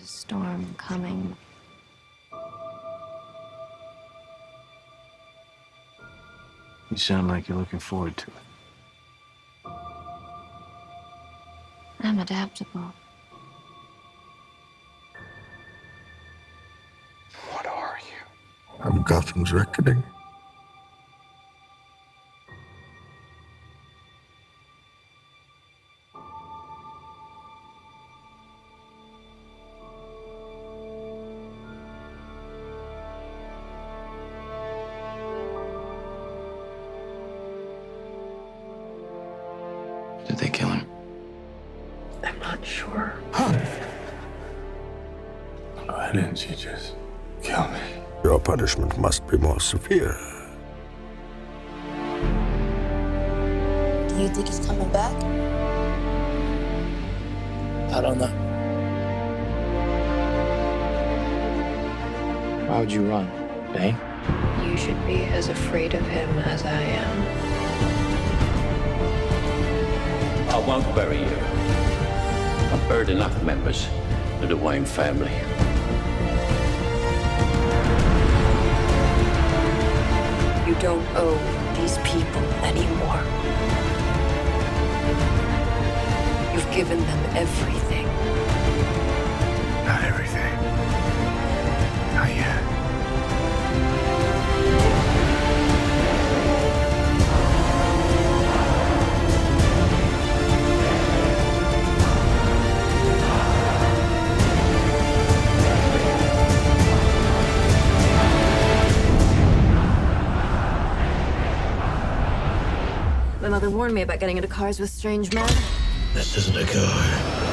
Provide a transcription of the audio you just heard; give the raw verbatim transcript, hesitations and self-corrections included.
a storm coming. You sound like you're looking forward to it. I'm adaptable. What are you? I'm Gotham's reckoning. Did they kill him? I'm not sure. Why didn't you just kill me? Your punishment must be more severe. Do you think he's coming back? I don't know. Why would you run, Bane? You should be as afraid of him as I am. I won't bury you. I've buried enough members of the Wayne family. You don't owe these people anymore. You've given them everything. Not everything. Not yet. My mother warned me about getting into cars with strange men. This isn't a car.